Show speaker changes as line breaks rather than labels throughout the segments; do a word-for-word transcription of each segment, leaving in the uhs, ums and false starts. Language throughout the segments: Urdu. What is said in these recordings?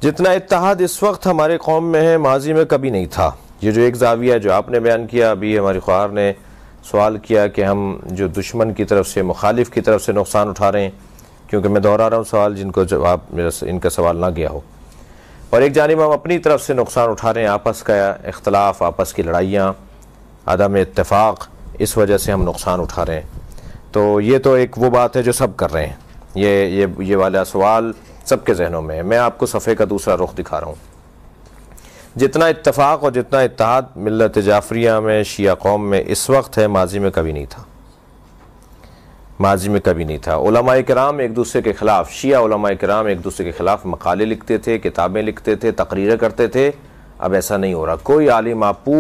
جتنا اتحاد اس وقت ہمارے قوم میں ہے ماضی میں کبھی نہیں تھا۔ یہ جو ایک زاویہ جو آپ نے بیان کیا، ابھی ہماری خواہر نے سوال کیا کہ ہم جو دشمن کی طرف سے، مخالف کی طرف سے نقصان اٹھا رہے ہیں، کیونکہ میں دہرا رہا ہوں سوال جن کو جواب میرا ان کا سوال نہ گیا ہو، اور ایک جانب ہم اپنی طرف سے نقصان اٹھا رہے ہیں، آپس کا اختلاف، آپس کی لڑائیاں، عدم اتفاق، اس وجہ سے ہم نقصان اٹھا رہے ہیں۔ تو یہ تو ایک وہ بات ہے جو سب کر رہے ہیں، یہ یہ یہ والا سوال سب کے ذہنوں میں ہے۔ میں آپ کو صفحے کا دوسرا رخ دکھا رہا ہوں۔ جتنا اتفاق اور جتنا اتحاد ملت جعفریہ میں، شیعہ قوم میں اس وقت ہے، ماضی میں کبھی نہیں تھا، ماضی میں کبھی نہیں تھا۔ علماء کرام ایک دوسرے کے خلاف، شیعہ علماء کرام ایک دوسرے کے خلاف مقالے لکھتے تھے، کتابیں لکھتے تھے، تقریریں کرتے تھے۔ اب ایسا نہیں ہو رہا۔ کوئی عالم آپ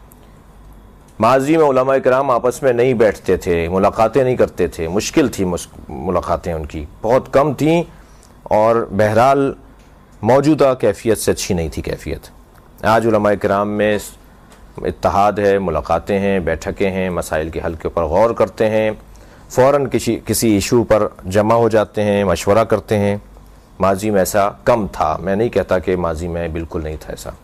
ماضی میں علماء کرام آپس میں نہیں بیٹھتے تھے، ملاقاتیں نہیں کرتے تھے، مشکل تھی ملاقاتیں ان کی، بہت کم تھیں، اور بہرحال موجودہ کیفیت سے اچھی نہیں تھی کیفیت۔ آج علماء کرام میں اتحاد ہے، ملاقاتیں ہیں، بیٹھکیں ہیں، مسائل کے حل کے اوپر غور کرتے ہیں، فوراً کسی کسی ایشو پر جمع ہو جاتے ہیں، مشورہ کرتے ہیں۔ ماضی میں ایسا کم تھا، میں نہیں کہتا کہ ماضی میں بالکل نہیں تھا ایسا۔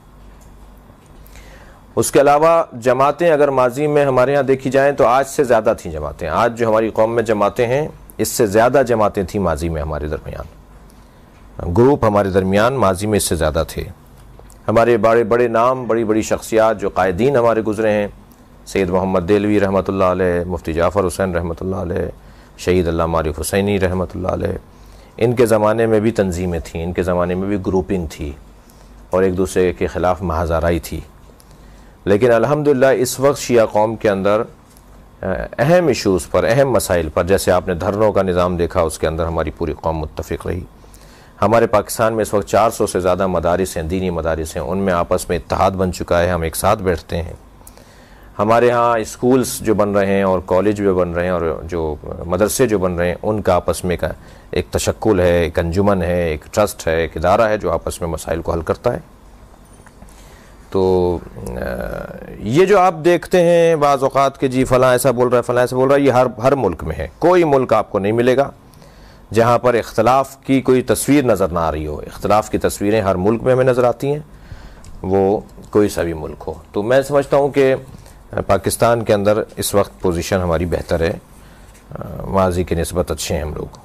اس کے علاوہ جماعتیں اگر ماضی میں ہمارے ہاں دیکھی جائیں تو آج سے زیادہ تھیں جماعتیں۔ آج جو ہماری قوم میں جماعتیں ہیں، اس سے زیادہ جماعتیں تھیں ماضی میں ہمارے درمیان، گروپ ہمارے درمیان ماضی میں اس سے زیادہ تھے۔ ہمارے بڑے بڑے نام، بڑی بڑی شخصیات جو قائدین ہمارے گزرے ہیں، سید محمد دہلوی رحمۃ اللہ علیہ، مفتی جعفر حسین رحمۃ اللہ علیہ، شہید علامہ عارف حسینی رحمۃ اللہ علیہ، ان کے زمانے میں بھی تنظیمیں تھیں، ان کے زمانے میں بھی گروپنگ تھی، اور ایک دوسرے کے خلاف محاذ آرائی تھی۔ لیکن الحمدللہ اس وقت شیعہ قوم کے اندر اہم ایشوز پر، اہم مسائل پر، جیسے آپ نے دھرنوں کا نظام دیکھا، اس کے اندر ہماری پوری قوم متفق رہی۔ ہمارے پاکستان میں اس وقت چار سو سے زیادہ مدارس ہیں، دینی مدارس ہیں، ان میں آپس میں اتحاد بن چکا ہے، ہم ایک ساتھ بیٹھتے ہیں۔ ہمارے ہاں اسکولز جو بن رہے ہیں اور کالج جو بن رہے ہیں اور جو مدرسے جو بن رہے ہیں، ان کا آپس میں ایک تشکل ہے، ایک انجمن ہے، ایک ٹرسٹ ہے، ایک ادارہ ہے جو آپس میں مسائل کو حل کرتا ہے۔ تو یہ جو آپ دیکھتے ہیں بعض اوقات کہ جی فلاں ایسا بول رہا ہے، فلاں ایسا بول رہا ہے، یہ ہر ہر ملک میں ہے۔ کوئی ملک آپ کو نہیں ملے گا جہاں پر اختلاف کی کوئی تصویر نظر نہ آ رہی ہو۔ اختلاف کی تصویریں ہر ملک میں ہمیں نظر آتی ہیں، وہ کوئی سا بھی ملک ہو۔ تو میں سمجھتا ہوں کہ پاکستان کے اندر اس وقت پوزیشن ہماری بہتر ہے، ماضی کی نسبت اچھے ہیں ہم لوگ۔